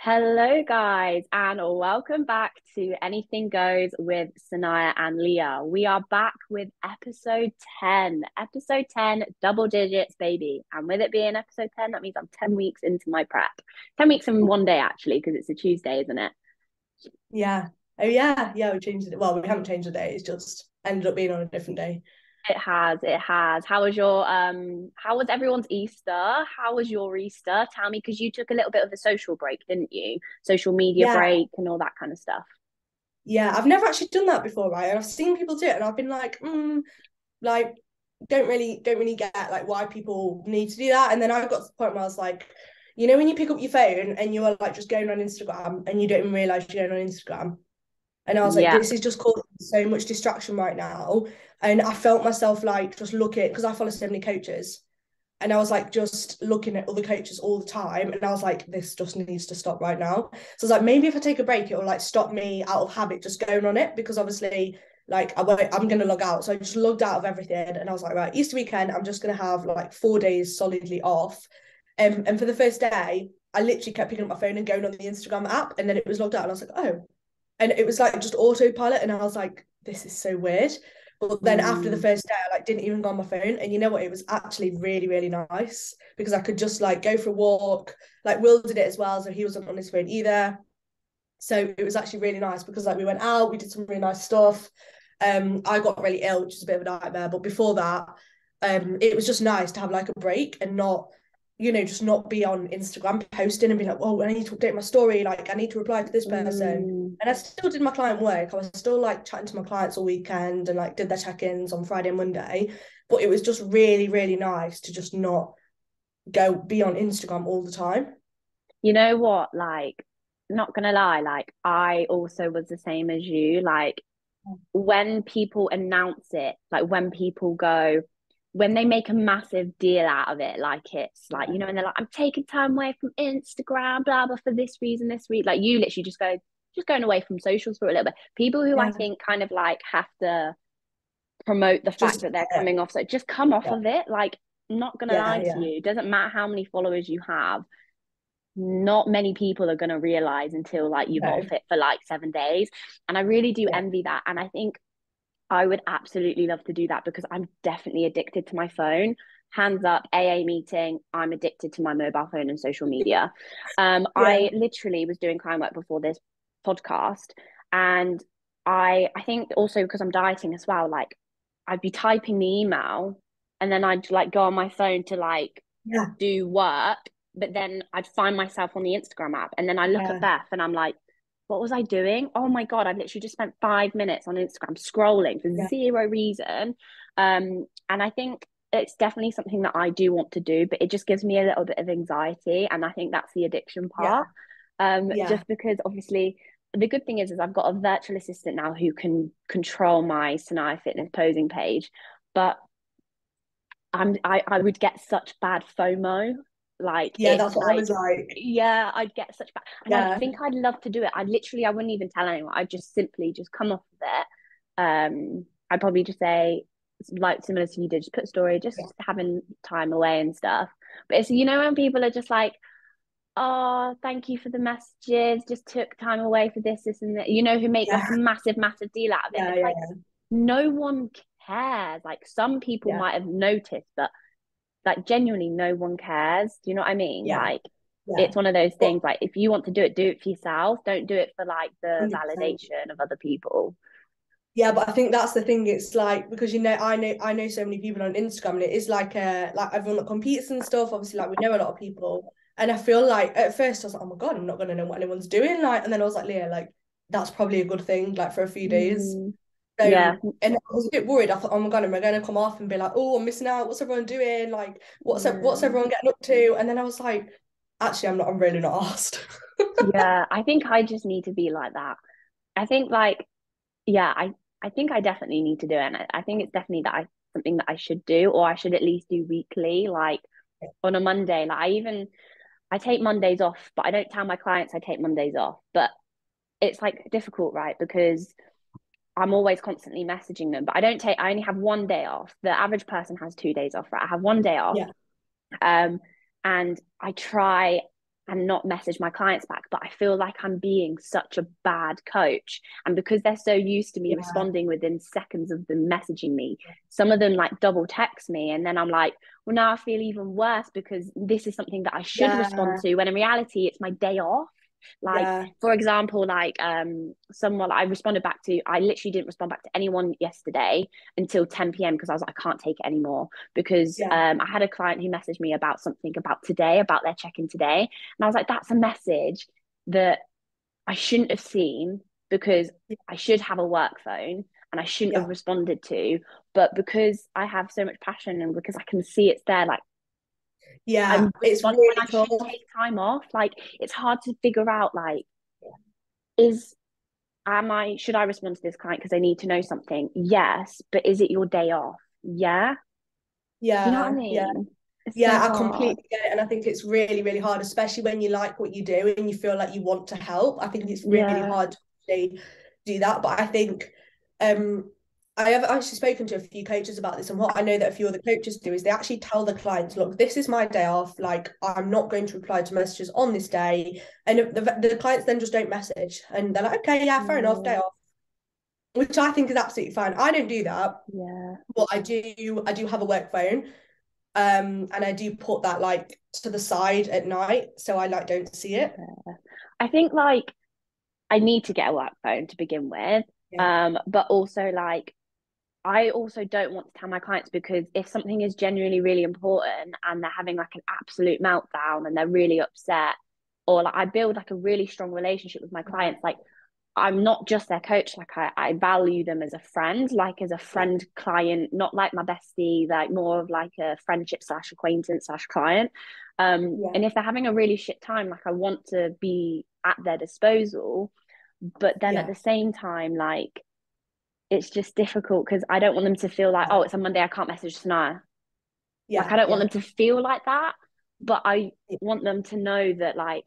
Hello, guys, and welcome back to Anything Goes with Sania and Leah. We are back with episode 10. Episode 10, double digits, baby. And with it being episode 10, that means I'm 10 weeks into my prep. 10 weeks in one day, actually, because it's a Tuesday, isn't it? Yeah. Oh yeah. We changed it. Well, we haven't changed the day. It's just ended up being on a different day. It has, it has. How was everyone's Easter? How was your Easter? Tell me, because you took a little bit of a social break, didn't you? Social media Yeah. break and all that kind of stuff. Yeah. I've never actually done that before, right? And I've seen people do it, and I've been like, like, don't really get like why people need to do that. And then I got to the point where I was like, when you pick up your phone and you are like just going on Instagram and you don't even realize you're going on Instagram. And I was like, Yeah. this is just causing so much distraction right now. And I felt myself like just looking, because I follow so many coaches. And I was like just looking at other coaches all the time. And I was like, this just needs to stop right now. So I was like, maybe if I take a break, it will like stop me out of habit just going on it. Because obviously, like I'm gonna log out. So I just logged out of everything. And I was like, right, Easter weekend, I'm just gonna have like 4 days solidly off. And for the first day, I literally kept picking up my phone and going on the Instagram app, and then it was logged out. And I was like, oh. And it was like just autopilot. And I was like, this is so weird. But then after the Mm. first day, I like didn't even go on my phone. And you know what? It was actually really, really nice because I could just like go for a walk. Like Will did it as well, so he wasn't on his phone either. So it was actually really nice because like we went out, we did some really nice stuff. I got really ill, which is a bit of a nightmare. But before that, it was just nice to have like a break and not, just not be on Instagram posting and be like, oh, I need to update my story. Like I need to reply to this person. Mm. And I still did my client work. I was still like chatting to my clients all weekend and like did their check-ins on Friday and Monday. But it was just really, really nice to just not go be on Instagram all the time. You know what? Like, not gonna lie, like I also was the same as you. Like when people announce it, like when they make a massive deal out of it, like it's like, Yeah. and they're like, I'm taking time away from Instagram, blah blah for this reason, this reason. Like you literally just going away from socials for a little bit. People who I Yeah. think kind of like have to promote the fact Just that they're coming off, so just come off yeah. of it. Like, not gonna Yeah. lie to Yeah. you, it doesn't matter how many followers you have, not many people are going to realize until like you've No. off it for like 7 days. And I really do Yeah. envy that. And I think I would absolutely love to do that because I'm definitely addicted to my phone. Hands up, AA meeting. I'm addicted to my mobile phone and social media. Yeah. I literally was doing crime work before this podcast, and I think also because I'm dieting as well. Like I'd be typing the email, and then I'd like go on my phone to like Yeah. do work, but then I'd find myself on the Instagram app, and then I look at Yeah. Beth and I'm like, what was I doing? Oh my God, I've literally just spent 5 minutes on Instagram scrolling for Yeah. zero reason. And I think it's definitely something that I do want to do, but it just gives me a little bit of anxiety. And I think that's the addiction Yeah. part. Yeah. Just because obviously the good thing is I've got a virtual assistant now who can control my Sanaya Fitness posing page, but I would get such bad FOMO. Like Yeah. it's That's what I like, was like. yeah, I'd get such bad, and I Yeah. think I'd love to do it. I wouldn't even tell anyone. I'd just simply just come off of it. I'd probably just say like similar to you did, just put a story, Yeah. just having time away and stuff. But it's when people are just like, oh, thank you for the messages, just took time away for this, and that, who make like Yeah. a massive, massive deal out of it. And Yeah. it's like Yeah. no one cares. Like some people Yeah. might have noticed, but like genuinely no one cares. Do you know what I mean? Yeah. Like Yeah. it's one of those But things, like if you want to do it for yourself. Don't do it for like the 100%. validation of other people. Yeah, but I think that's the thing. It's like because I know so many people on Instagram, and it is like like everyone that competes and stuff. Obviously, like we know a lot of people, and I feel like at first I was like, oh my God, I'm not gonna know what anyone's doing. Like, and then I was like, Leah, like that's probably a good thing, like for a few days. Mm, yeah. So, and I was a bit worried. I thought, oh my God, am I going to come off and be like, oh, I'm missing out? What's everyone doing? Like, what's Yeah. everyone getting up to? And then I was like, actually, I'm not. I'm really not asked. Yeah, I think I just need to be like that. I think like, yeah, I think I definitely need to do it. And I think it's definitely something that I should do, or I should at least do weekly, like on a Monday. Like I take Mondays off, but I don't tell my clients I take Mondays off. But it's like difficult, right? Because I'm always constantly messaging them, but I only have one day off. The average person has 2 days off, right? I have one day off. Yeah, Um, and I try and not message my clients back, but I feel like I'm being such a bad coach. And because they're so used to me Yeah, responding within seconds of them messaging me, some of them like double text me. And then I'm like, well, now I feel even worse because this is something that I should respond yeah, to, when in reality, it's my day off. Like, yeah, for example, like someone I responded back to, I literally didn't respond back to anyone yesterday until 10 p.m. because I was like, I can't take it anymore. Because yeah, I had a client who messaged me about something about today, about their check-in today. And I was like, that's a message that I shouldn't have seen, because I should have a work phone and I shouldn't have yeah, responded to. But because I have so much passion and because I can see it's there, like yeah. I'm It's responding when really I should tough. take time off. Like it's hard to figure out, like, is should I respond to this client because they need to know something? Yes, but is it your day off? Yeah. Do you know what I Yeah, yeah. mean? It's so Yeah, I hard. completely get it. And I think it's really, really hard, especially when you like what you do and you feel like you want to help. I think it's really Yeah. hard to actually do that. But I think um I have actually spoken to a few coaches about this, and what I know that a few other coaches do is they actually tell the clients, look, this is my day off. Like, I'm not going to reply to messages on this day. And the clients then just don't message. And they're like, okay, yeah, fair enough, day Yeah. off. Which I think is absolutely fine. I don't do that, Yeah. but I do have a work phone. And I do put that like to the side at night, so I like don't see it. Yeah. I think like I need to get a work phone to begin with. Yeah, But also like I also don't want to tell my clients, because if something is genuinely really important and they're having like an absolute meltdown and they're really upset, or like I build like a really strong relationship with my yeah, clients, like I'm not just their coach, like I value them as a friend, like as a yeah, friend client, not like my bestie, like more of like a friendship slash acquaintance slash client. yeah, And if they're having a really shit time, like I want to be at their disposal, but then at yeah, the same time, like it's just difficult because I don't want them to feel like, oh, it's a Monday, I can't message Sania. Like yeah, I don't want yeah, them to feel like that, but I yeah, want them to know that, like,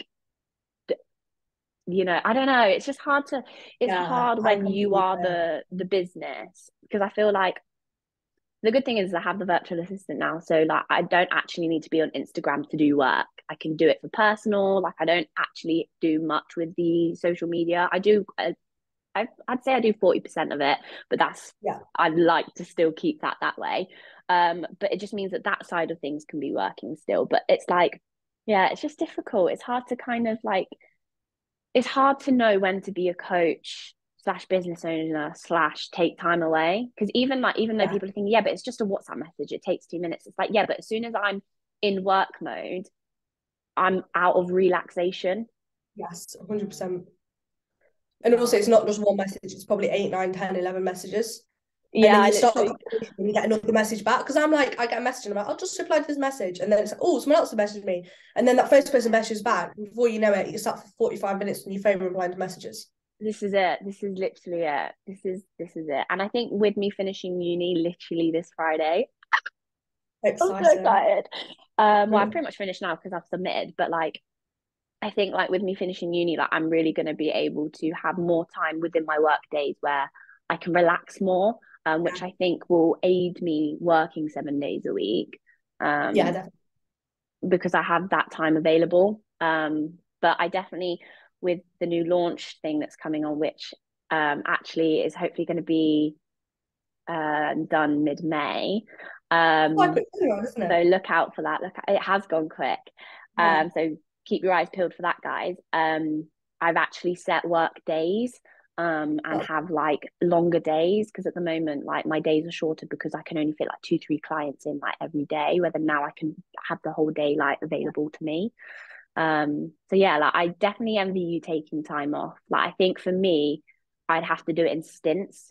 I don't know. It's just hard to. It's yeah. hard I when you completely are get it. the business, because I feel like the good thing is I have the virtual assistant now, so like I don't actually need to be on Instagram to do work. I can do it for personal. Like I don't actually do much with the social media. I do. I'd say I do 40% of it, but that's Yeah, I'd like to still keep that way. But it just means that that side of things can be working still. But it's like, yeah, it's just difficult. It's hard to kind of like it's hard to know when to be a coach slash business owner slash take time away, because even though yeah, people are thinking, yeah, but it's just a WhatsApp message, it takes 2 minutes, it's like, yeah, but as soon as I'm in work mode, I'm out of relaxation. yes, 100%. And also, it's Hard. not just one message; it's probably 8, 9, 10, 11 messages. And Yeah, then I you start the literally conversation and you get another message back. Because I'm like, I get a message and I'm like, I'll just reply to this message. And then it's like, oh, someone else has messaged me. And then that first person messages back. And before you know it, you start for 45 minutes on your phone replying to messages. this is it. This is literally it. This is it. And I think with me finishing uni literally this Friday, I'm so Exciting. excited. Well, I've pretty much finished now because I've submitted, but like I think like with me finishing uni, like I'm really going to be able to have more time within my work days where I can relax more, which I think will aid me working 7 days a week, Yeah, um, definitely. because I have that time available. But I definitely, with the new launch thing that's coming on, which actually is hopefully going to be done mid-May. Quite Um, quick turnaround, isn't so it? look out for that. Look, it has gone quick. Yeah. So keep your eyes peeled for that, guys. I've actually set work days and That's have like longer days, because at the moment, like my days are shorter because I can only fit like 2, 3 clients in like every day. Whether now I can have the whole day like available to me. So yeah, like I definitely envy you taking time off. Like I think for me, I'd have to do it in stints.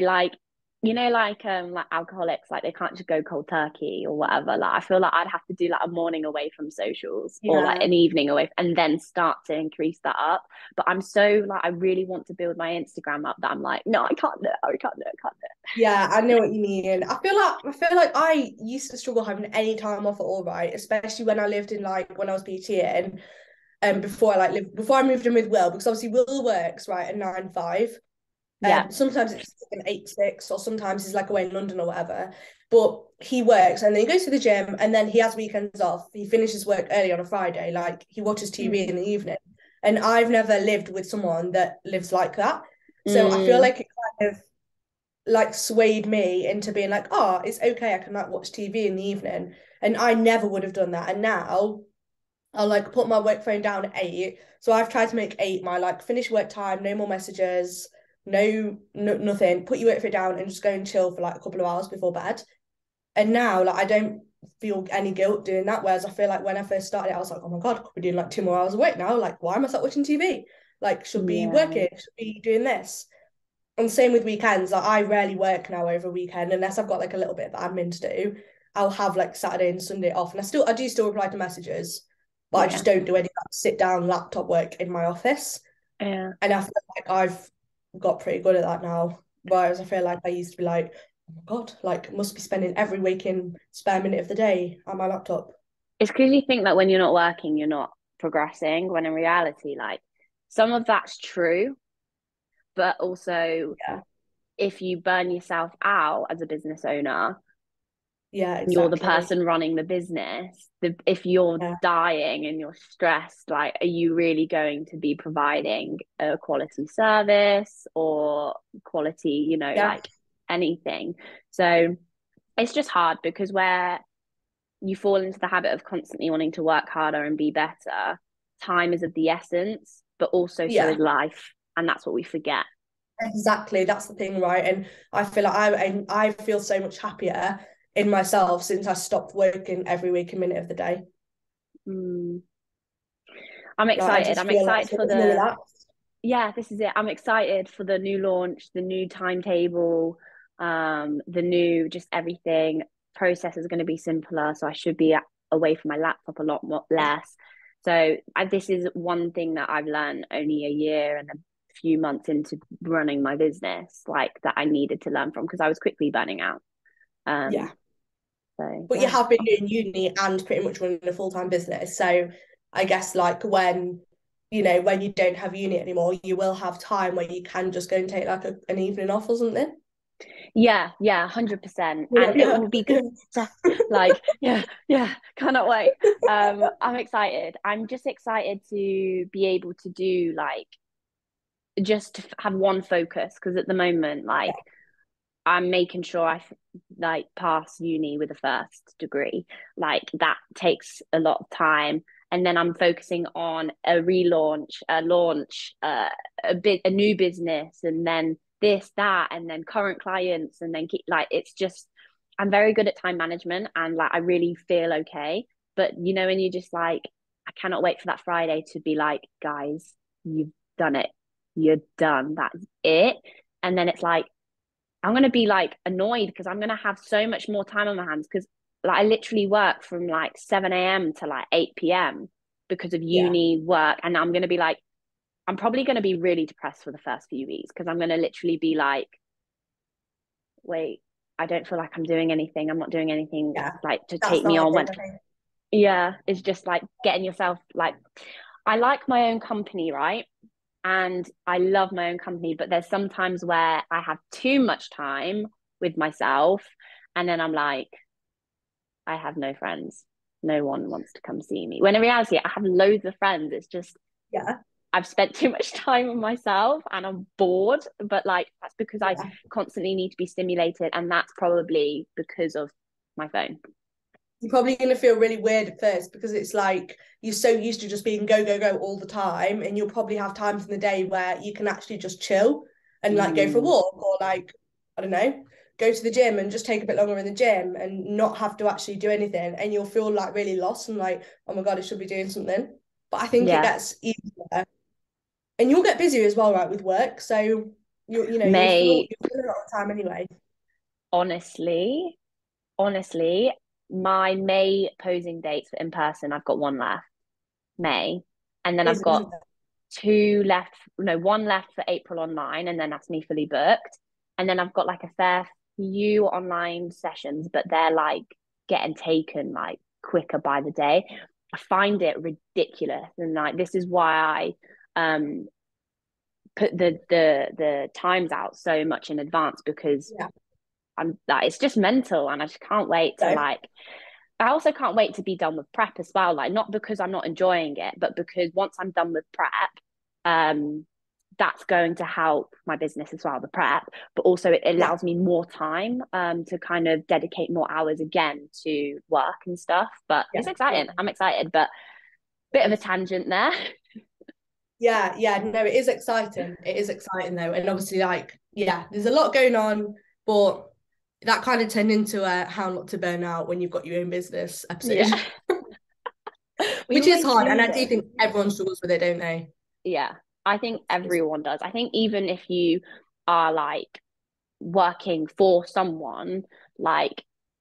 Like alcoholics, like they can't just go cold turkey or whatever. Like I feel like I'd have to do like a morning away from socials or like yeah. an evening away and then start to increase that up. But I'm so like I really want to build my Instagram up that I'm like, no, I can't do it. I can't do it. I can't do it. Yeah, I know what you mean. I feel like I used to struggle having any time off at all, right? Especially when I lived in like when I was PTing and before I moved in with Will, because obviously Will works right at 9 5. Yeah. Sometimes it's like an 8 to 6, or sometimes he's like away in London or whatever. But he works and then he goes to the gym and then he has weekends off. He finishes work early on a Friday, like he watches TV Mm. in the evening. And I've never lived with someone that lives like that. So I feel Mm. like it kind of like swayed me into being like, oh, it's okay, I can like watch TV in the evening. And I never would have done that. And now I'll like put my work phone down at 8. So I've tried to make 8 my like finish work time, no more messages, nothing. Put your work phone down and just go and chill for like a couple of hours before bed. And now like I don't feel any guilt doing that. Whereas I feel like when I first started, I was like, oh my God, I could be doing like 2 more hours of work now. Like, why am I start watching TV? Like, should be Yeah. working, should be doing this. And same with weekends. Like I rarely work now over a weekend unless I've got like a little bit of admin to do. I'll have like Saturday and Sunday off, and I do still reply to messages, but I Yeah. just don't do any like sit down laptop work in my office. Yeah. And I feel like I've got pretty good at that now. Whereas I feel like I used to be like, oh my God, like must be spending every waking spare minute of the day on my laptop. It's because you think that when you're not working, you're not progressing, when in reality, like some of that's true, but also Yeah. if you burn yourself out as a business owner, Yeah, you're the exactly. person running the business. If you're Yeah. dying and you're stressed, like, are you really going to be providing a quality service or quality, Yeah. like anything? So it's just hard because where you fall into the habit of constantly wanting to work harder and be better, time is of the essence, but also so is Yeah. life. And that's what we forget. Exactly, that's the thing, right? And I feel like I feel so much happier in myself since I stopped working every waking minute of the day. Mm. I'm Like I excited. just I'm feel like excited so for much more the relaxed. yeah, this is it. I'm excited for the new launch, the new timetable, the new just everything. Process is going to be simpler, so I should be away from my laptop a lot more Yeah, less. So this is one thing that I've learned only a year and a few months into running my business, like that I needed to learn from because I was quickly burning out. Um, yeah. so But you yeah, have been doing uni and pretty much running a full-time business. So I guess like when you don't have uni anymore, you will have time where you can just go and take like an evening off or something. yeah, 100%, You're and like, it yeah, will be good. yeah, Like, yeah, cannot wait. I'm excited. I'm just excited to be able to do like just to have one focus because at the moment, like I'm making sure like pass uni with a first degree. Like that takes a lot of time. And then I'm focusing on a relaunch, a launch, a new business, and then this, that, and then current clients, and then keep like it's just I'm very good at time management and like I really feel okay. But when you just like I cannot wait for that Friday to be like, guys, you've done it. You're done. That's it. And then it's like I'm gonna be like annoyed because I'm gonna have so much more time on my hands because like I literally work from like 7 a.m. to like 8 p.m. because of yeah, uni work. And I'm gonna be like, I'm probably gonna be really depressed for the first few weeks because I'm gonna literally be like, wait, I don't feel like I'm doing anything. I'm not doing anything yeah. like to That's take the me hard on thing, when I think. yeah, it's just like getting yourself like I like my own company, right? And I love my own company, but there's sometimes where I have too much time with myself, and then I'm like, I have no friends. No one wants to come see me. When in reality, I have loads of friends. It's just Yeah, I've spent too much time with myself and I'm bored. But like that's because I yeah. constantly need to be stimulated, and that's probably because of my phone. You're probably going to feel really weird at first because it's like you're so used to just being go, go, go all the time. And you'll probably have times in the day where you can actually just chill and like go for a Mm, walk or like, I don't know, go to the gym and just take a bit longer in the gym and not have to actually do anything. And you'll feel like really lost and like, oh my God, I should be doing something. But I think it yeah, gets easier and you'll get busier as well, right, with work. So May you'll feel a lot of time anyway. honestly, honestly, my May posing dates for in person, I've got one left. May. And then I've Isn't got it? two left, no, one left for April online, and then that's me fully booked. And then I've got like a fair few online sessions, but they're like getting taken like quicker by the day. I find it ridiculous. And like this is why I put the times out so much in advance because Yeah. I'm that it's just mental, and I just can't wait to So, like. I also can't wait to be done with prep as well. Like, not because I'm not enjoying it, but because once I'm done with prep, um, that's going to help my business as well, the prep, but also it yeah. allows me more time to kind of dedicate more hours again to work and stuff. But Yeah. it's exciting. I'm excited, but bit of a tangent there. Yeah, yeah, no, it is exciting. It is exciting though. And obviously, like, yeah, there's a lot going on, but that kind of turned into a how not to burn out when you've got your own business episode, Yeah. We which is always hard. And do I do this. think everyone struggles with it, don't they? Yeah. I think It's, everyone does. I think even if you are like working for someone, like,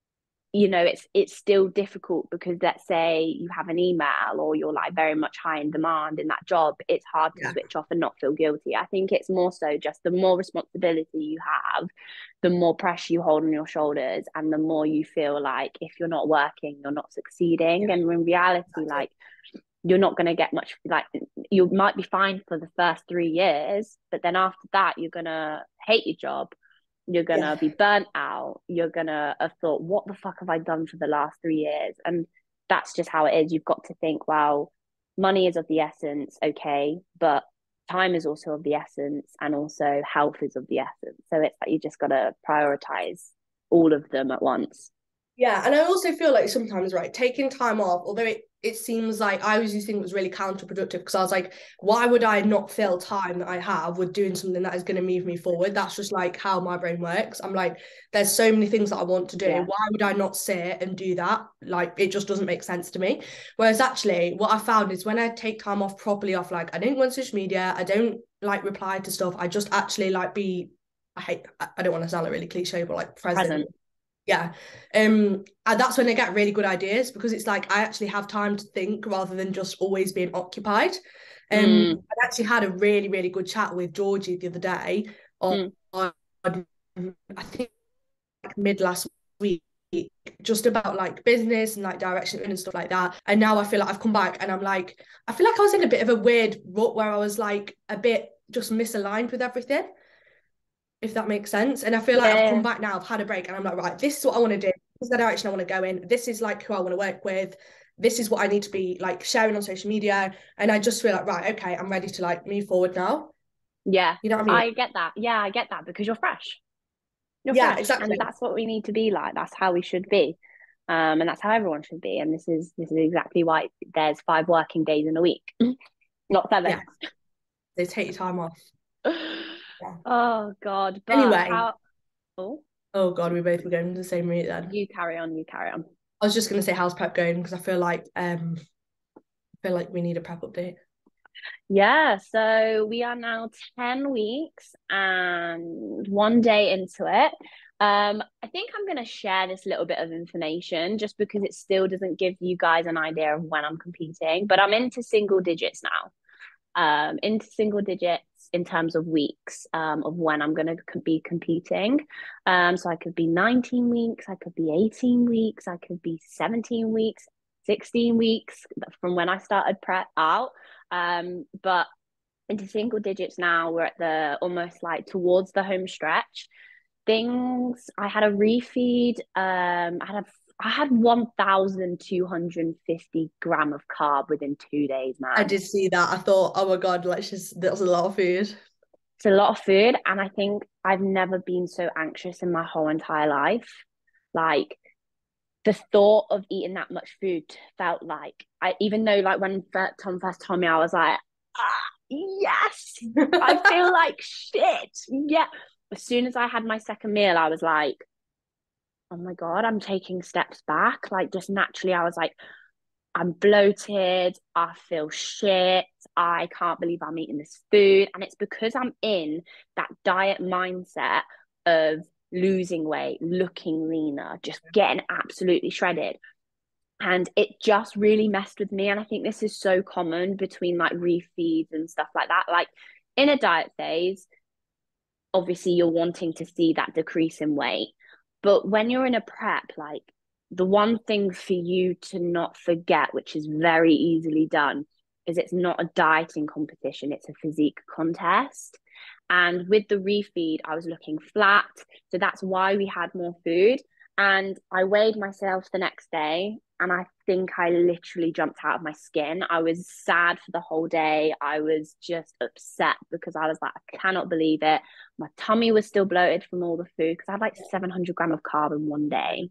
it's still difficult because let's say you have an email or you're like very much high in demand in that job, it's hard to yeah, switch off and not feel guilty. I think it's more so just the more responsibility you have, the more pressure you hold on your shoulders, and the more you feel like if you're not working, you're not succeeding. And in reality, exactly. like, you're not going to get much, like, you might be fine for the first 3 years, but then after that you're going to hate your job, you're going Yeah, to be burnt out, you're going to have thought, what the fuck have I done for the last 3 years? And that's just how it is. You've got to think, well, money is of the essence, okay, but time is also of the essence, and also health is of the essence. So it's like you just got to prioritize all of them at once. yeah, and I also feel like sometimes, right, taking time off, although it seems like I always used to think it was really counterproductive because I was like, why would I not fill time that I have with doing something that is going to move me forward? That's just like how my brain works. I'm like, there's so many things that I want to do. Yeah, Why would I not sit and do that? Like, it just doesn't make sense to me. Whereas actually, what I found is when I take time off properly off, like, I don't go on social media, I don't like reply to stuff. I just actually like I don't want to sound like really cliche, but like present. present. Yeah. And that's when I get really good ideas because it's like I actually have time to think rather than just always being occupied. Mm, I actually had a really, really good chat with Georgie the other day mm. on I think like mid last week, just about like business and like direction and stuff like that. And now I feel like I've come back and I'm like, I feel like I was in a bit of a weird rut where I was like a bit just misaligned with everything, if that makes sense. And I feel like I've come Yeah, back now, I've had a break, and I'm like, right, this is what I want to do. This is the direction I want to go in. This is like who I want to work with. This is what I need to be like sharing on social media. And I just feel like, right, okay, I'm ready to like move forward now. yeah, You know what I mean? I get that. Yeah, I get that because you're fresh. You're Yeah, fresh, exactly. and that's what we need to be like. That's how we should be, and that's how everyone should be. And this is exactly why there's 5 working days in a week, not Yeah, 7. they take your time off. Yeah. Oh God, but Anyway, how? Oh, oh God, we both were going the same route then. you carry on. You carry on. I was just gonna say how's prep going because I feel like we need a prep update. Yeah, so we are now 10 weeks and 1 day into it. I think I'm going to share this little bit of information just because it still doesn't give you guys an idea of when I'm competing, but I'm into single digits now. Into single digits in terms of weeks of when I'm going to be competing. So I could be 19 weeks, I could be 18 weeks, I could be 17 weeks, 16 weeks from when I started prep out. But into single digits now, we're at the almost like towards the home stretch. Things I had a refeed. I had 1,250 gram of carb within 2 days, I man. did see that. I thought, oh my God, that's a lot of food. It's a lot of food, and I think I've never been so anxious in my whole entire life. Like, the thought of eating that much food felt like even though like when Tom first told me, I was like, yes, I feel like shit. Yeah. As soon as I had my second meal, I was like, oh my God, I'm taking steps back. Like, just naturally, I was like, I'm bloated. I feel shit. I can't believe I'm eating this food. And it's because I'm in that diet mindset of losing weight, looking leaner, just getting absolutely shredded. And it just really messed with me. And I think this is so common between like refeeds and stuff like that. Like, in a diet phase, obviously you're wanting to see that decrease in weight. But when you're in a prep, like, the one thing for you to not forget, which is very easily done, is it's not a dieting competition, it's a physique contest. And with the refeed, I was looking flat. So that's why we had more food. And I weighed myself the next day, and I think I literally jumped out of my skin. I was sad for the whole day. I was just upset because I was like, I cannot believe it. My tummy was still bloated from all the food because I had like 700 gram of carb in one day.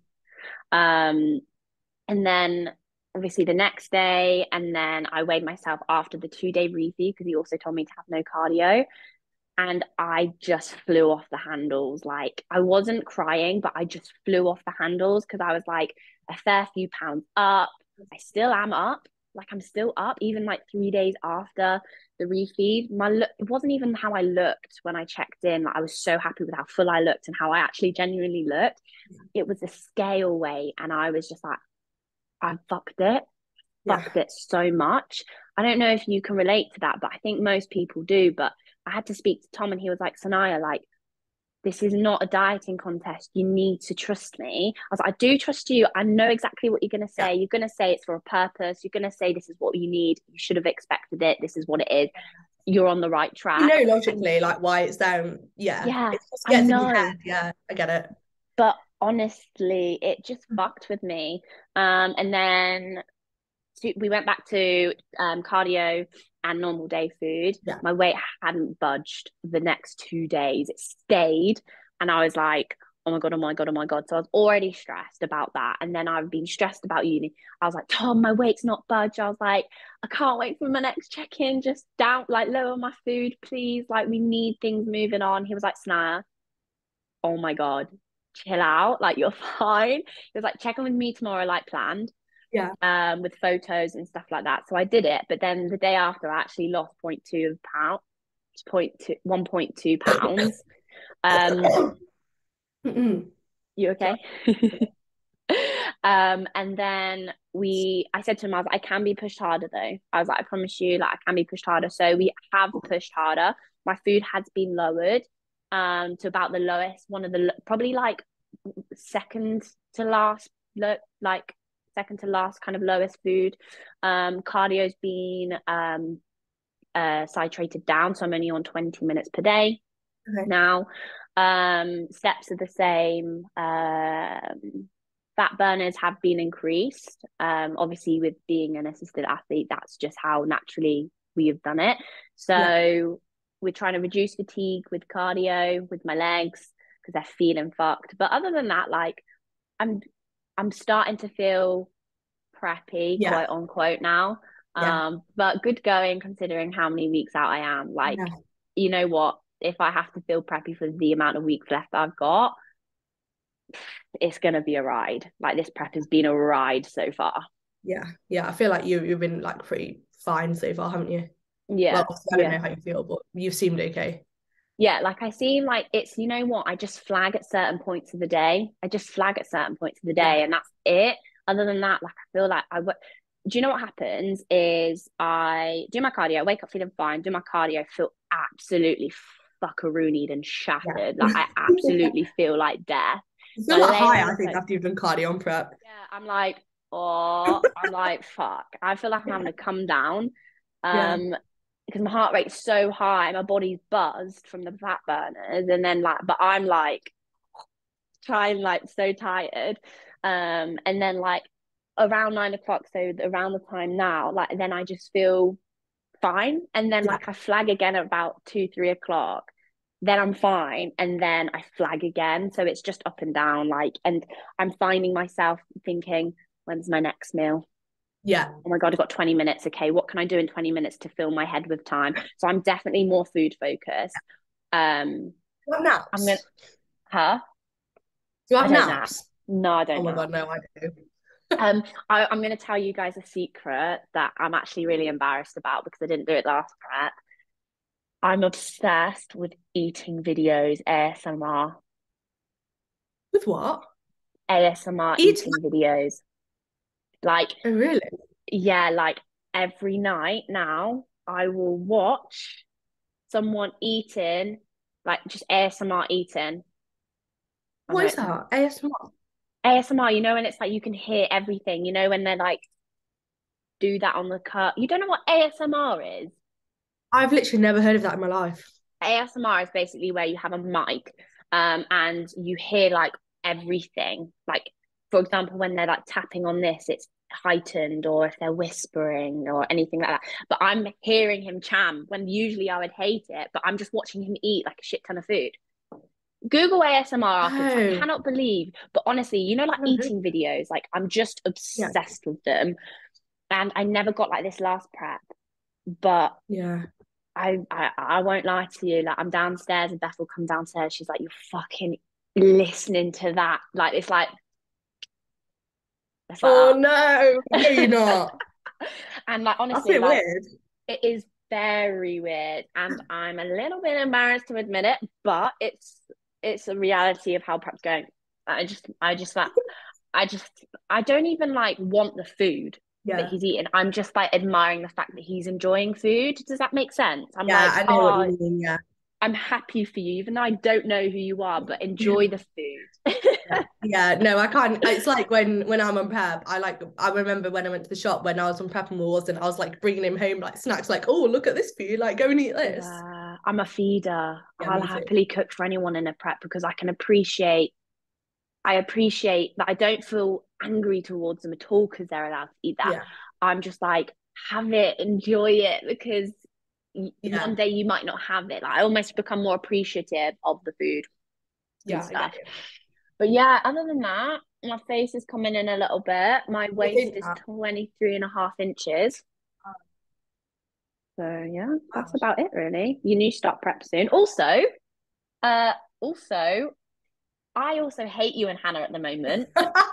Um, and then obviously the next day, and then I weighed myself after the 2 day refeed because he also told me to have no cardio. And I just flew off the handles. Like I wasn't crying, but I just flew off the handles because I was like a fair few pounds up. I still am up. Like I'm still up, even like 3 days after the refeed. My look, it wasn't even how I looked when I checked in. Like I was so happy with how full I looked and how I actually genuinely looked. It was a scale weight, and I was just like, I Yeah. fucked it so much. I don't know if you can relate to that, but I think most people do. But I had to speak to Tom, and he was like, Sanaya, like, this is not a dieting contest. You need to trust me. I was like, I do trust you. I know exactly what you're going to Yeah. say. You're going to say it's for a purpose. You're going to say this is what you need. You should have expected it. This is what it is. You're on the right You track. know And logically like why it's down. Yeah. yeah, It just I gets in your head. know. Yeah, I get it. But honestly, it just fucked with me. And then we went back to cardio and normal day food. Yeah. My weight hadn't budged the next 2 days. It stayed. And I was like, oh my God, oh my God, oh my God. So I was already stressed about that. And then I've been stressed about uni. I was like, Tom, my weight's not budged. I was like, I can't wait for my next check-in. Just down, like lower my food, please. Like we need things moving on. He was like, Snare, oh my God, chill out. Like you're fine. He was like, check in with me tomorrow, like planned, Yeah. with photos and stuff like that. So I did it, but then the day after, I actually lost point 0.2 of pound, point two, 1.2 pounds. Um, Mm-mm. you Sorry. okay? And then I said to him, I was like, I can be pushed harder though. I was like, I promise you, like I can be pushed harder. So we have pushed harder. My food has been lowered, to about the lowest, one of the probably like second to last, like second to last kind of lowest food. Cardio's been citrated down, so I'm only on 20 minutes per day Okay. now. Steps are the same. Fat burners have been increased. Obviously, with being an assisted athlete, that's just how naturally we have done it. Yeah. So we're trying to reduce fatigue with cardio, with my legs, because they're feeling fucked. But other than that, like I'm I'm starting to feel preppy, Yeah. quote unquote, now. Yeah. But good going considering how many weeks out I am. Like, Yeah. you know what? If I have to feel preppy for the amount of weeks left I've got, it's gonna be a ride. Like this prep has been a ride so far. Yeah. Yeah. I feel like you've been like pretty fine so far, haven't you? Well, Yeah, obviously, I don't yeah. know how you feel, but you've seemed okay. Yeah, like I seem like it's, you know what, I just flag at certain points of the day. I just flag at certain points of the Yeah. day, and that's it. Other than that, like I feel like do you know what happens is I do my cardio, wake up feeling fine, do my cardio, feel absolutely fuckaroonied and Yeah. shattered. Like I absolutely feel like death. You So feel I like lay high, on the I think, sofa. after you've done cardio on prep. Yeah, I'm like, oh, I'm like, fuck. I feel like I'm having to come down. Yeah. Um, because my heart rate's so high, my body's buzzed from the fat burners, and then like, but I'm like trying like so tired. And then like around 9 o'clock, so around the time now, like then I just feel fine. And then Yeah. like I flag again at about 2, 3 o'clock. Then I'm fine, and then I flag again. So it's just up and down, like, and I'm finding myself thinking, when's my next meal? Yeah. Oh my God, I've got 20 minutes. Okay, what can I do in 20 minutes to fill my head with time? So I'm definitely more food focused. Um, What I'm gonna, naps? huh? Do you I have don't nap. naps? No, I Oh don't my nap. God, no, I do. I'm going to tell you guys a secret that I'm actually really embarrassed about because I didn't do it last prep. I'm obsessed with eating videos, With what? ASMR Eating. eating videos. Like, Oh, really? yeah, like every night now, I will watch someone eating, like just ASMR eating. I What know is it's that? ASMR? ASMR, you know, and it's like you can hear everything, you know, when they're like do that on the cut. You don't know what ASMR is? I've literally never heard of that in my life. ASMR is basically where you have a mic, and you hear like everything. Like, for example, when they're like tapping on this, it's heightened, or if they're whispering or anything like that. But I'm hearing him cham when usually I would hate it, but I'm just watching him eat like a shit ton of food. Google ASMR after this. I Oh, cannot believe, but honestly, you know, I like haven't heard. eating videos, like I'm just Yeah, obsessed with them. And I never got like this last prep, but yeah. I won't lie to you. Like I'm downstairs and Beth will come downstairs. She's like, "You're fucking listening to that." Like it's Oh like no, no, you're not. and like That's a honestly, bit like weird. it is very weird, and I'm a little bit embarrassed to admit it, but it's a reality of how prep's going. Like I just I don't even like want the food that Yeah, he's eating. I'm just like admiring the fact that he's enjoying food. Does that make sense? I'm yeah, like, I know what you oh, mean. Yeah, I'm happy for you, even though I don't know who you are, but enjoy the food. yeah, yeah. No, I can't. It's like when I'm on prep, I remember when I went to the shop when I was on prep and wasn't. I was like bringing him home like snacks, like, oh, look at this food, like go and eat this. Yeah, I'm a feeder. Yeah, I'll me too. happily cook for anyone in a prep because I appreciate that I don't feel angry towards them at all because they're allowed to eat that. Yeah, I'm just like, have it, enjoy it because yeah, one day you might not have it. Like I almost become more appreciative of the food and yeah. I get stuff. you. But yeah, other than that, my face is coming in a little bit. My I waist think is that. 23.5 inches. So yeah, that's Wow. about it really. You need to start prep soon. Uh, also, I also hate you and Hannah at the moment.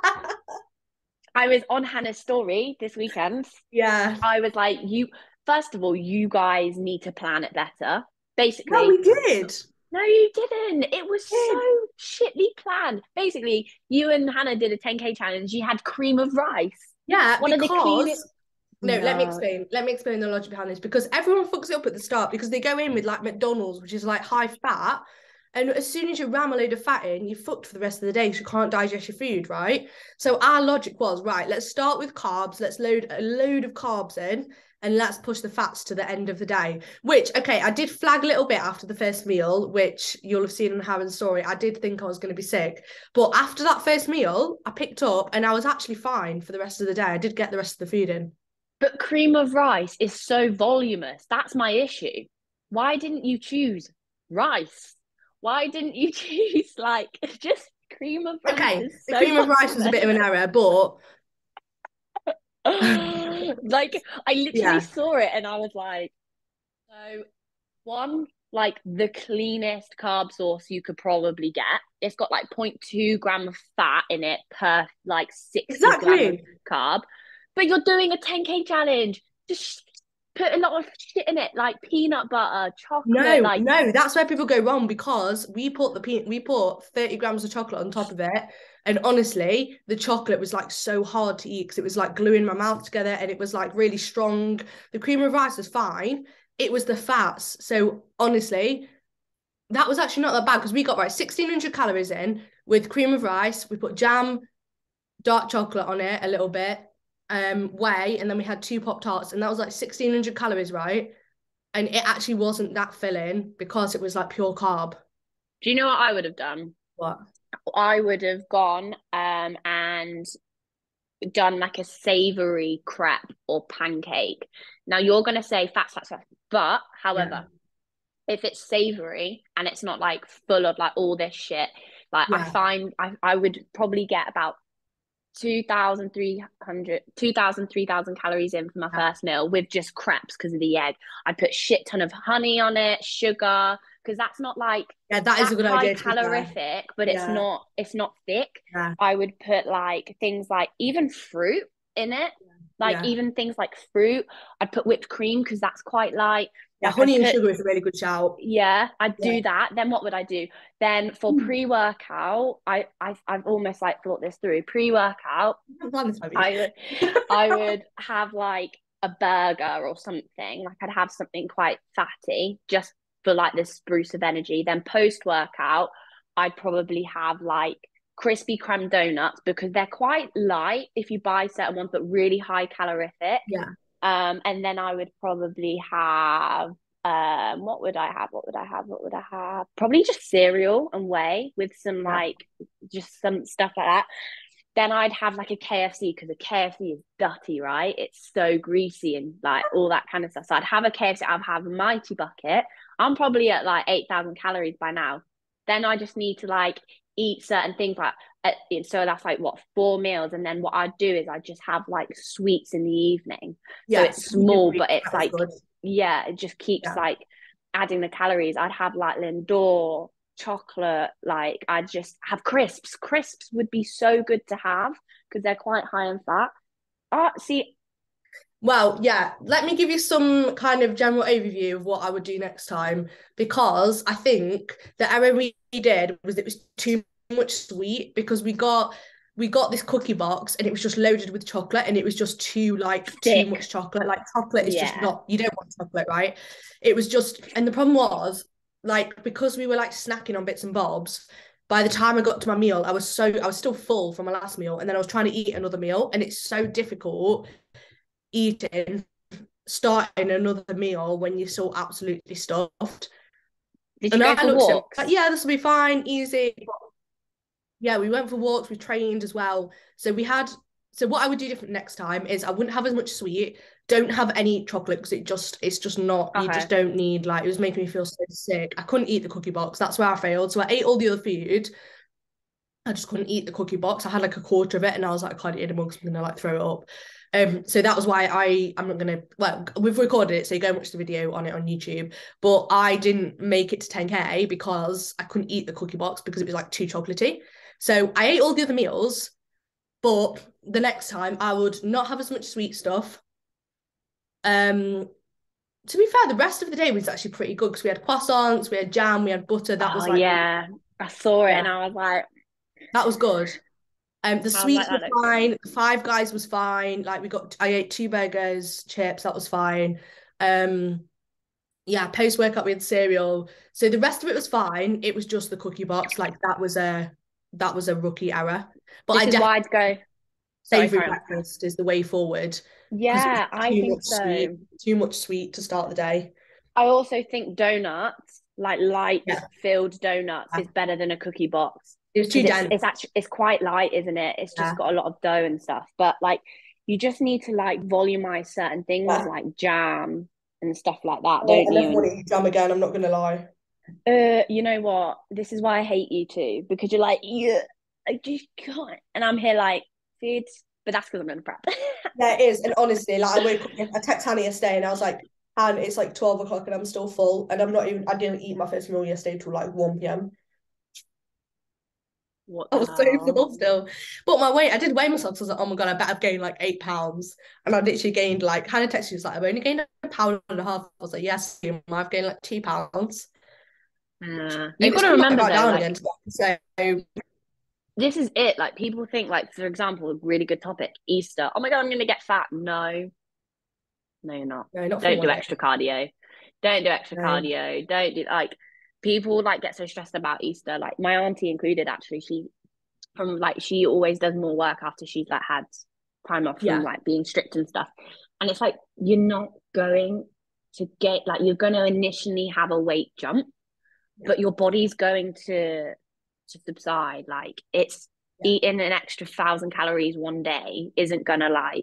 I was on Hannah's story this weekend. Yeah. I was like, first of all, you guys need to plan it better. No, Basically, we did. no, you didn't. It was so Did. shitly planned. Basically, you and Hannah did a 10K challenge. You had cream of rice. Yeah, One of the cleanest. because no, let me No, explain. Let me explain the logic behind this because everyone fucks it up at the start because they go in with like McDonald's, which is like high fat. And as soon as you ram a load of fat in, you're fucked for the rest of the day because you can't digest your food, right? So our logic was, right, let's start with carbs. Let's load a load of carbs in and let's push the fats to the end of the day. Which, okay, I did flag a little bit after the first meal, which you'll have seen in Harren's story. I did think I was going to be sick. But after that first meal, I picked up and I was actually fine for the rest of the day. I did get the rest of the food in. but cream of rice is so voluminous. That's my issue. Why didn't you choose rice? Why didn't you choose like just cream of rice Okay, is the so cream of rice was a bit of voluminous. an error, but Like I literally yeah, saw it and I was like, so one, like the cleanest carb source you could probably get. It's got like 0.2 gram of fat in it per like 60 gram of exactly. carb. But you're doing a 10K challenge. Just put a lot of shit in it, like peanut butter, chocolate, No, like no, that's where people go wrong because we put 30 grams of chocolate on top of it. And honestly, the chocolate was like so hard to eat because it was like gluing my mouth together and it was like really strong. The cream of rice was fine. It was the fats. So honestly, that was actually not that bad because we got right 1600 calories in with cream of rice. We put jam, dark chocolate on it a little bit, whey, and then we had two Pop Tarts, and that was like 1600 calories, right? And it actually wasn't that filling because it was like pure carb. do you know what I would have done? What? I would have gone and done like a savory crepe or pancake. Now you're gonna say fats, fats, fats, but Yeah, however, if it's savory and it's not like full of like all this shit, like I yeah, find I would probably get about 2,300 calories in for my yeah. first meal with just crepes because of the egg. I put shit ton of honey on it, sugar, because that's not like Yeah, that is a that's good high idea to be fair. calorific, but Yeah, it's not thick. yeah, I would put like things like even fruit in it, like yeah, even things like fruit. I'd put whipped cream because that's quite light. yeah. Like I'd Honey and put sugar is a really good shout. yeah, I'd Yeah. do that. Then what would I do? Then for Mm. pre-workout, I've almost like thought this through. Pre-workout, I'm planning to have you. I would I would have like a burger or something. Like I'd have something quite fatty just for like this spruce of energy. Then post-workout, I'd probably have like crispy creme donuts because they're quite light if you buy certain ones, but really high calorific. Yeah, And then I would probably have What would I have? What would I have? What would I have? Probably just cereal and whey with some Yeah. like just some stuff like that. Then I'd have like a KFC because a KFC is dirty, right? It's so greasy and like all that kind of stuff. So I'd have a KFC, I'd have a mighty bucket. I'm probably at like 8,000 calories by now. Then I just need to like eat certain things like so that's like what 4 meals, and then what I'd do is I just have like sweets in the evening. So Yeah. it's You did small, really- but it's That is like good. yeah, it just keeps Yeah. like adding the calories. I'd have like Lindor, chocolate, like I'd just have crisps. Crisps would be so good to have because they're quite high in fat. See, Well, yeah, let me give you some kind of general overview of what I would do next time because I think the error we did was it was too much sweet because we got this cookie box and it was just loaded with chocolate and it was just too thick. much chocolate. Like chocolate is just Yeah, not, you don't want chocolate, right? It was just, and the problem was like because we were like snacking on bits and bobs, by the time I got to my meal, I was still full from my last meal and then I was trying to eat another meal and it's so difficult eating, starting another meal when you're so absolutely stuffed. did you And go I for looked at him like, walks? yeah, this will be fine, easy. Yeah, we went for walks, we trained as well. So what I would do different next time is I wouldn't have as much sweet, don't have any chocolate because it's just not, you just Okay. don't need, like, it was making me feel so sick. I couldn't eat the cookie box. That's where I failed. So I ate all the other food. I just couldn't eat the cookie box. I had like a quarter of it and I was like, I can't eat anymore because I'm gonna like throw it up. So that was why I'm not gonna, well, we've recorded it, so you go and watch the video on it on YouTube. But I didn't make it to 10K because I couldn't eat the cookie box because it was like too chocolatey. So I ate all the other meals, but the next time I would not have as much sweet stuff. Um, to be fair, the rest of the day was actually pretty good because we had croissants, we had jam, we had butter. That Oh was like, yeah, I saw it yeah, and that was good. The I was like, sweets were that looks good. fine. Five Guys was fine. Like I ate two burgers, chips, that was fine. Um, yeah, post workout we had cereal. So the rest of it was fine. It was just the cookie box. Like that was a rookie error. But I This is definitely why I'd go. Sorry, savory carry on. breakfast is the way forward because it was Yeah, I too think much sweet, so. too much sweet to start the day. I also think donuts, like light Yeah, filled donuts, is better than a cookie box it was too because dense. it's actually it's quite light, isn't it? It's just Yeah, got a lot of dough and stuff. But like you just need to like volumize certain things yeah. like jam and stuff like that, Oh, don't I you? never want to eat jam again. I'm not gonna lie. You know what? This is why I hate you too, because you're like, yeah, I just can't. And I'm here like, food, but that's because I'm in prep. Yeah, it is. And honestly, like I woke up, I texted Hannah yesterday and I was like, Han, it's like 12 o'clock and I'm still full. And I didn't eat my first meal yesterday till like 1 p.m. What I the was so hell? full still. But my weight, I did weigh myself. So I was like, oh my God, I bet I've gained like 8 pounds. And I literally gained like, Hannah texted me, she was like, I've only gained a pound and a half. I was like, yes, I've gained like 2 pounds. You And got it's to come back remember right though, down like again today. So, this is it. Like people think, like for example, a really good topic, Easter. Oh my God, I'm gonna get fat. No, no, you're not. no, not for Don't one do day. extra cardio. Don't do extra No. cardio. Don't do like people like get so stressed about Easter. Like my auntie included, actually, she always does more work after she's like had time off from Yeah. like being strict and stuff. And it's like you're not going to get like you're going to initially have a weight jump, Yeah. but your body's going to subside. Like it's Yeah. eating an extra 1,000 calories one day isn't gonna like.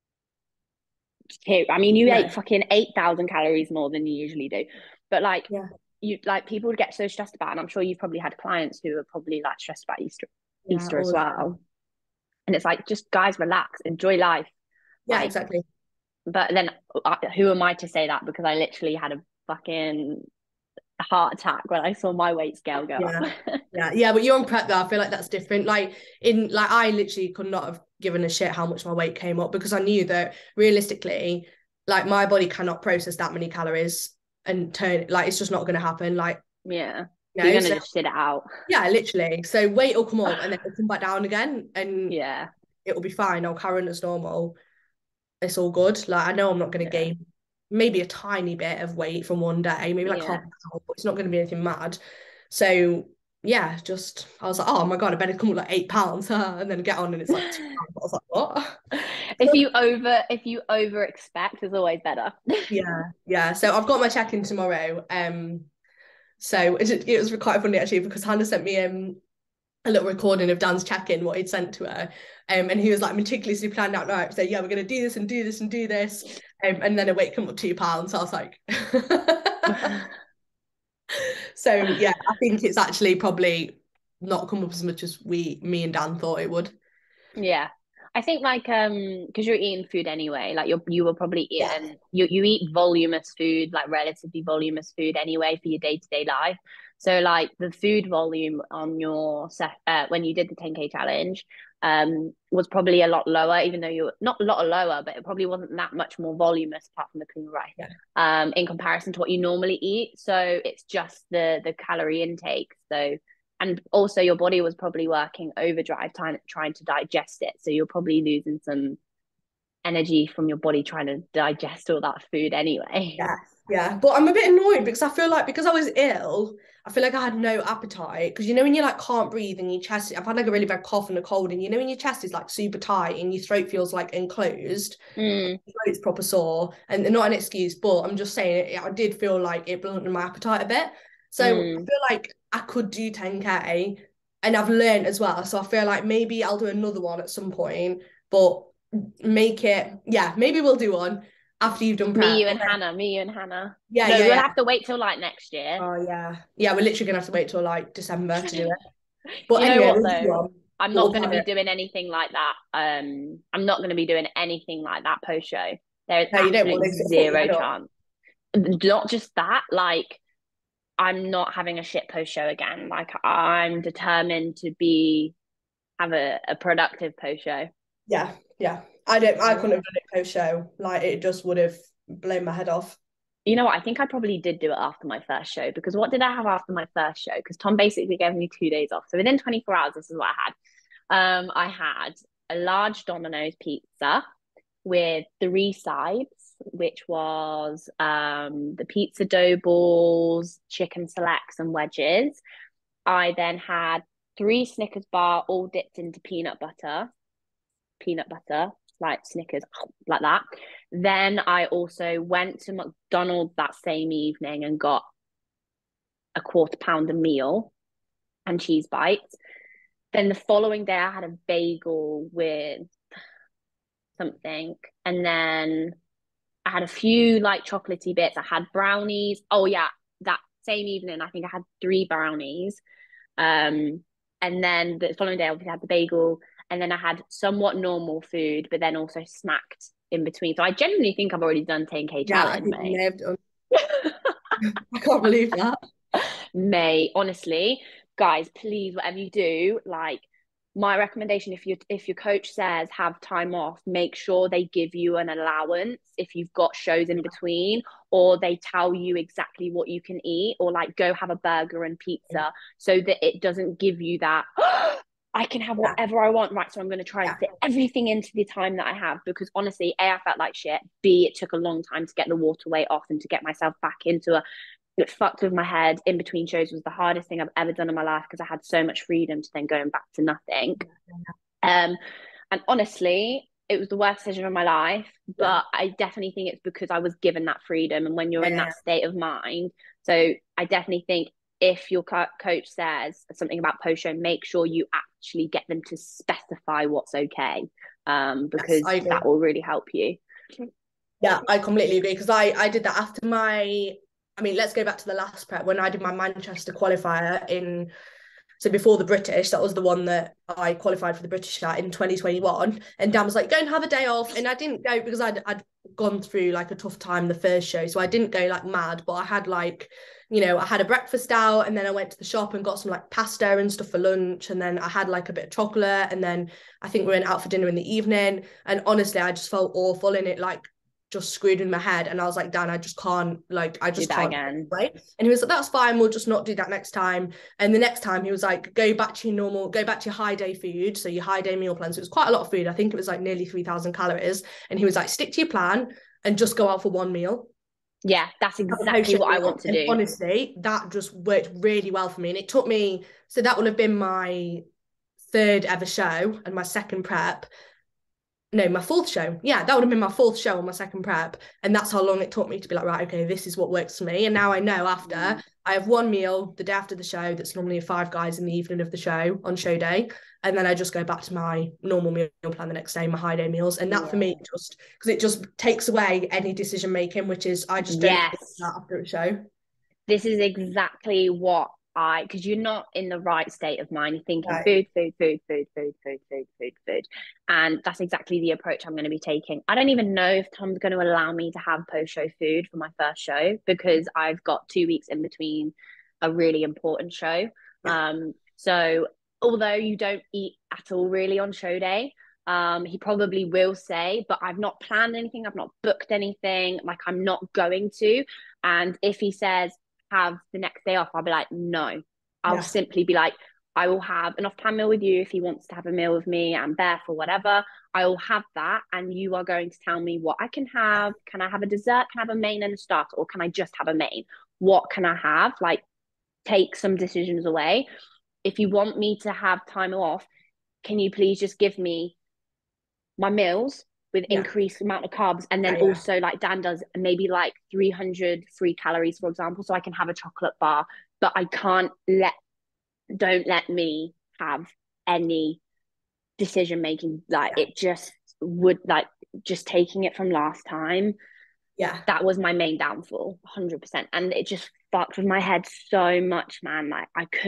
I mean, you ate No. fucking 8,000 calories more than you usually do, but like Yeah. you like people would get so stressed about, it, and I'm sure you've probably had clients who are probably like stressed about Yeah. Easter All as the time. well. And it's like, just guys, relax, enjoy life. Yeah, Like, exactly. but then who am I to say that? Because I literally had a fucking heart attack when I saw my weight scale go up. Yeah. Yeah. Yeah. But you're on prep though. I feel like that's different. Like I literally could not have given a shit how much my weight came up because I knew that realistically, like my body cannot process that many calories and turn like it's just not gonna happen. Like, Yeah. you So you're know, gonna so just sit it out. yeah, literally. So weight will come up and then it'll come back down again and Yeah. it'll be fine. I'll carry on as normal. It's all good. Like I know I'm not gonna Yeah. gain maybe a tiny bit of weight from one day, maybe like half Yeah. an hour, but it's not gonna be anything mad. So yeah, just I was like, oh my God, I better come up like 8 pounds, huh? And then get on and it's like 2 pounds. I was like, what? if you over expect, is always better. Yeah. So I've got my check-in tomorrow. So it was quite funny actually because Hannah sent me a little recording of Dan's check-in, what he'd sent to her. And he was like meticulously planned out now. So yeah, we're gonna do this and do this and do this. And then a weight come up 2 pounds. So I was like, so yeah, I think it's actually probably not come up as much as me and Dan thought it would. Yeah. I think like because you're eating food anyway, like you were probably Yeah. eating you eat voluminous food, like relatively voluminous food anyway for your day-to-day life. So like the food volume on your set when you did the 10K challenge was probably a lot lower, even though you're not a lot lower, but it probably wasn't that much more voluminous apart from the cream of rice Yeah. in comparison to what you normally eat. So it's just the calorie intake. So and also your body was probably working overdrive time trying to digest it, so you're probably losing some energy from your body trying to digest all that food anyway. Yeah, yeah. But I'm a bit annoyed because I feel like because I was ill, I feel like I had no appetite. Because you know when you like can't breathe and your chest, I've had like a really bad cough and a cold, and you know when your chest is like super tight and your throat feels like enclosed, Mm, it's proper sore. And not an excuse, but I'm just saying I did feel like it blunted my appetite a bit. So I mm. feel like I could do 10K, and I've learned as well. So I feel like maybe I'll do another one at some point, but make it, yeah, maybe we'll do one after you've done Me, prep. you, and Hannah. Me, you, and Hannah. Yeah, No, yeah, we'll yeah. have to wait till like next year. Oh yeah. Yeah, we're literally gonna have to wait till like December to do it. But You know anyway, what we'll do though? one. I'm But not we'll going to plan be it. doing anything like that. I'm not going to be doing anything like that post show. There is No, you don't want absolutely to fuck your zero head up. chance. Not just that, like I'm not having a shit post show again. Like I'm determined to be have a productive post show. Yeah, yeah. I couldn't have done it post show. Like it just would have blown my head off. You know what? I think I probably did do it after my first show because what did I have after my first show? Because Tom basically gave me 2 days off. So within 24 hours, this is what I had. I had a large Domino's pizza with three sides, which was the pizza dough balls, chicken selects, and wedges. I then had three Snickers bar, all dipped into peanut butter, like Snickers, like that. Then I also went to McDonald's that same evening and got a quarter pounder meal and cheese bites. Then the following day, I had a bagel with something. And then I had a few like chocolatey bits. I had brownies. Oh, yeah, that same evening, I think I had three brownies. Um, and then the following day, obviously, I had the bagel. And then I had somewhat normal food, but then also snacked in between. So I genuinely think I've already done 10K Yeah, I challenge, think you mate. may have done. I can't believe that. May honestly, guys, please, whatever you do, like my recommendation, if your coach says have time off, make sure they give you an allowance if you've got shows in between, or they tell you exactly what you can eat, or like go have a burger and pizza so that it doesn't give you that I can have Yeah, whatever I want. Right. So I'm going to try and yeah, fit everything into the time that I have because honestly, A, I felt like shit. B, it took a long time to get the water weight off and to get myself back into a it fucked with my head in between shows was the hardest thing I've ever done in my life because I had so much freedom to then going back to nothing. Um, and honestly, it was the worst decision of my life, yeah, but I definitely think it's because I was given that freedom. And when you're in yeah, that state of mind, so I definitely think if your coach says something about post show, make sure you actually get them to specify what's okay, yes, because I that agree. will really help you. Yeah, I completely agree because I did that after my. I mean, let's go back to the last prep when I did my Manchester qualifier in. So before the British, that was the one that I qualified for the British at in 2021. And Dan was like, go and have a day off. And I didn't go because I'd gone through like a tough time the first show. So I didn't go like mad, but I had like, I had a breakfast out and then I went to the shop and got some like pasta and stuff for lunch. And then I had like a bit of chocolate. And then I think we went out for dinner in the evening. And honestly, I just felt awful and it like just screwed in my head. And I was like, Dan, I just can't, like, I Do just that can't. again. Right. And he was like, that's fine. We'll just not do that next time. And the next time he was like, go back to your high day food. So your high day meal plan. So it was quite a lot of food. I think it was like nearly 3,000 calories. And he was like, stick to your plan and just go out for one meal. Yeah, that's Have a post exactly show what I want meal. to And do. honestly, that just worked really well for me. And it took me, so that will have been my third ever show and my second prep. no, my fourth show. Yeah, that would have been my fourth show on my second prep. And that's how long it took me to be like, right, okay, this is what works for me. And now I know after Mm. I have one meal the day after the show that's normally a Five Guys in the evening of the show on show day. And then I just go back to my normal meal plan the next day, my high day meals. And that for me, Yeah. just because it just takes away any decision making, which is I just don't think Yes. that after a show. This is exactly what because you're not in the right state of mind. You're thinking Right. food, food, food, food, food, food, food, food, food. And that's exactly the approach I'm going to be taking. I don't even know if Tom's going to allow me to have post show food for my first show because I've got 2 weeks in between a really important show. Yeah. So although you don't eat at all really on show day, he probably will say, but I've not planned anything, I've not booked anything, like I'm not going to. And if he says, have the next day off, I'll be like, no. I'll Yeah. simply be like, I will have an off-plan meal with you if he wants to have a meal with me and Beth or whatever. I will have that, and you are going to tell me what I can have. Can I have a dessert? Can I have a main and a starter, or can I just have a main? What can I have? Like, take some decisions away. If you want me to have time off, can you please just give me my meals with Yeah. increased amount of carbs and then Yeah. Yeah. also like Dan does maybe like 300 free calories for example so I can have a chocolate bar but I can't let don't let me have any decision making like Yeah. it just would like just taking it from last time Yeah. that was my main downfall 100% and it just fucked with my head so much man like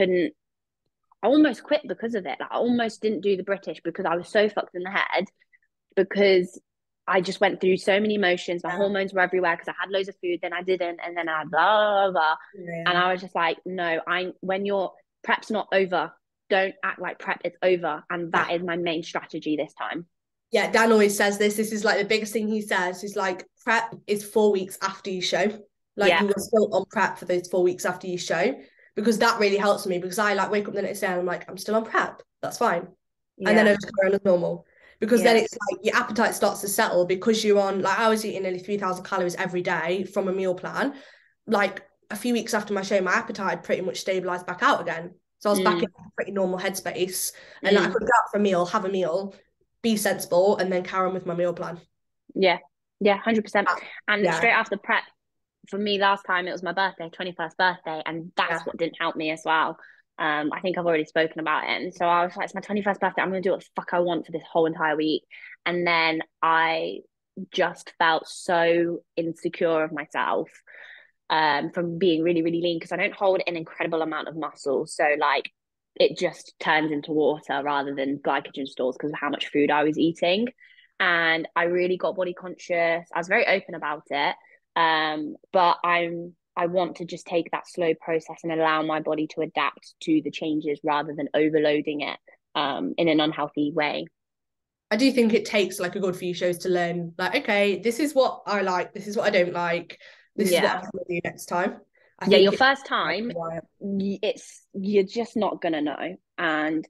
I almost quit because of it like, I almost didn't do the British because I was so fucked in the head because I just went through so many emotions. My Yeah. hormones were everywhere because I had loads of food, then I didn't, and then I had blah blah blah. And Yeah. I was just like, no, I when your prep's not over, don't act like prep is over. And that Yeah. is my main strategy this time. Yeah, Dan always says this. This is like the biggest thing he says is like prep is 4 weeks after you show. Like Yeah. you are still on prep for those 4 weeks after you show because that really helps me because I like wake up the next day and I'm like, I'm still on prep. That's fine. And then Yeah. I just carry on as normal. Because then Yeah. it's like your appetite starts to settle because you're on like I was eating nearly 3,000 calories every day from a meal plan. Like a few weeks after my show, my appetite pretty much stabilized back out again. So I was back in Mm, a pretty normal headspace. And like, I mm. could go out for a meal, have a meal, be sensible, and then carry on with my meal plan. Yeah. Yeah. 100%. And Yeah, straight after prep, for me last time it was my birthday 21st birthday and that's yeah, what didn't help me as well. I think I've already spoken about it and so I was like it's my 21st birthday I'm going to do what the fuck I want for this whole entire week and then I just felt so insecure of myself from being really really lean because I don't hold an incredible amount of muscle so like it just turns into water rather than glycogen stores because of how much food I was eating and I really got body conscious I was very open about it but I want to just take that slow process and allow my body to adapt to the changes rather than overloading it in an unhealthy way. I do think it takes like a good few shows to learn, like, okay, this is what I like, this is what I don't like, this is what Yeah. I'm going to do next time. I Yeah, think your it first takes a time, while. you're just not gonna know. And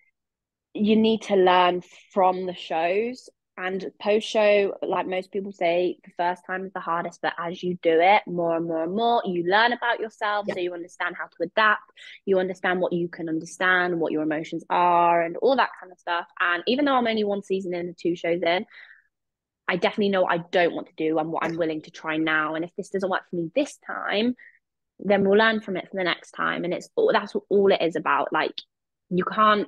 you need to learn from the shows and post show like most people say the first time is the hardest but as you do it more and more and more you learn about yourself Yeah, so you understand how to adapt you understand what you can understand what your emotions are and all that kind of stuff and even though I'm only one season in and 2 shows in I definitely know what I don't want to do and what yeah, I'm willing to try now and if this doesn't work for me this time then we'll learn from it for the next time. And that's all it is about. Like you can't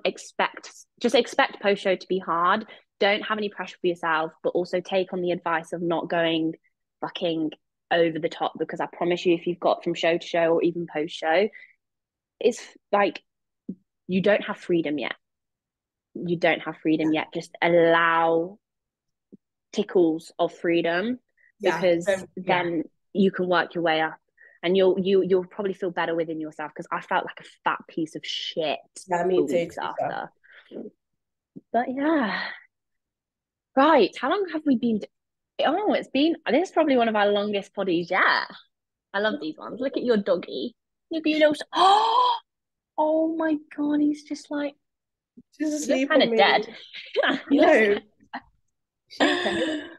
expect post show to be hard. Don't have any pressure for yourself, but also take on the advice of not going fucking over the top because I promise you, if you've got from show to show or even post show, it's like you don't have freedom yet. You don't have freedom yet. Just allow tickles of freedom yeah, because yeah, then you can work your way up and you'll probably feel better within yourself because I felt like a fat piece of shit yeah, for me too, weeks to be fair. after. But yeah, right. How long have we been? Oh, it's been. This is probably one of our longest poddies yet. I love these ones. Look at your doggy. Look at your little. Oh, oh my god, he's just like She's he looks asleep kind on of me. dead. He looks. No, she okay?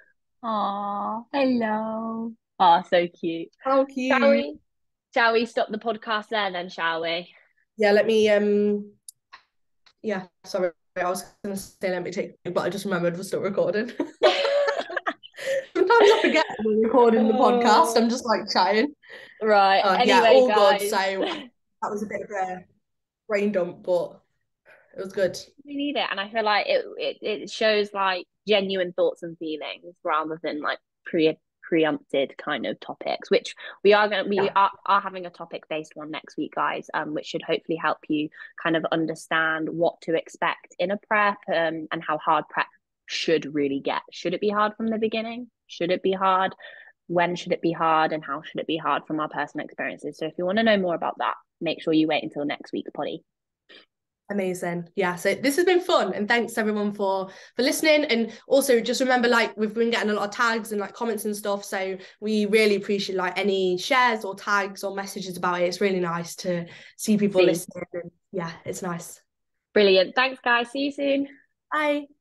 Oh, hello. Oh, so cute. How Shall cute. we? Shall we stop the podcast there then, shall we? Yeah, let me yeah, sorry. I was going to say let me take, but I just remembered we're still recording. Sometimes I forget we're recording the podcast. I'm just like chatting. Right. Yeah, Anyway, all good. guys, So that was a bit of a brain dump, but it was good. we need it, and I feel like it shows like genuine thoughts and feelings rather than like preempted kind of topics, which we Yeah, are having a topic based one next week, guys, which should hopefully help you kind of understand what to expect in a prep, and how hard prep should really get. Should it be hard from the beginning? Should it be hard? When should it be hard, and how should it be hard from our personal experiences? So if you want to know more about that, make sure you wait until next week's potty. amazing. Yeah, so this has been fun, and thanks everyone for listening. And also just remember, like, we've been getting a lot of tags and like comments and stuff, so we really appreciate like any shares or tags or messages about it. It's really nice to see people See, listening, and yeah, it's nice. brilliant. Thanks, guys. See you soon. Bye.